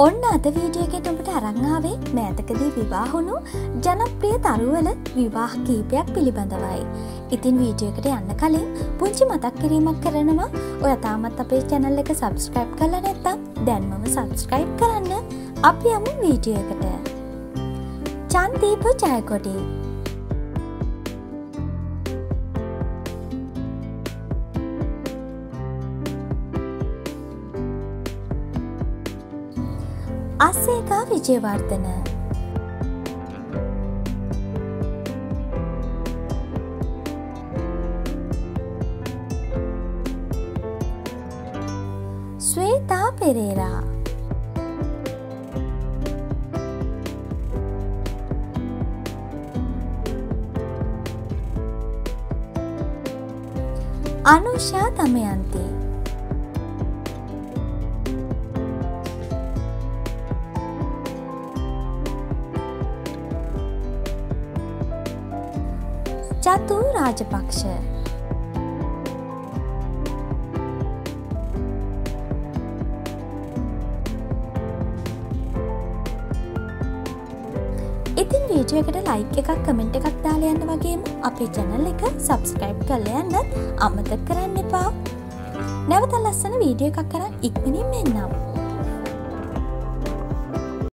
ඔන්න අද වීඩියෝ එකේ ඔබට අරන් ආවේ මෑතකදී විවාහ වුණු ජනප්‍රිය තරුවල විවාහ කීපයක් පිළිබඳවයි. ඉතින් වීඩියෝ එකට යන්න කලින් පුංචි මතක් කිරීමක් කරනවා. ඔයා තාමත් අපේ channel එක subscribe කරලා නැත්නම් දැන්මම subscribe කරන්න. අපි යමු වීඩියෝ එකට. චන්දීප ජයකොඩි අසේකා විජේවර්ධන ස්වේතා පෙරේරා අනුෂා දමයන්ති චතු රාජපක්ෂ ඉතින් වීඩියෝ එකට ලයික් එකක් කමෙන්ට් එකක් දාලා යන්න වගේම අපේ channel එක subscribe කරලා යන්න අමතක කරන්න එපා. නැවත ලස්සන වීඩියෝ එකක් කරන් ඉක්මනින් එන්නම්.